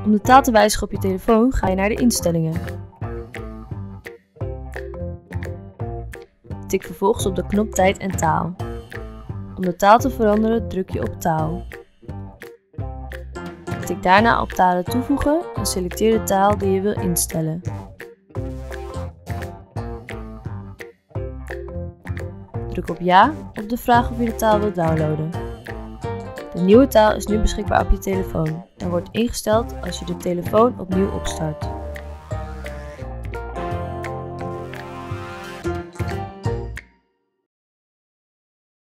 Om de taal te wijzigen op je telefoon ga je naar de instellingen. Tik vervolgens op de knop Tijd en taal. Om de taal te veranderen druk je op Taal. Tik daarna op Talen toevoegen en selecteer de taal die je wil instellen. Druk op Ja op de vraag of je de taal wilt downloaden. De nieuwe taal is nu beschikbaar op je telefoon en wordt ingesteld als je de telefoon opnieuw opstart.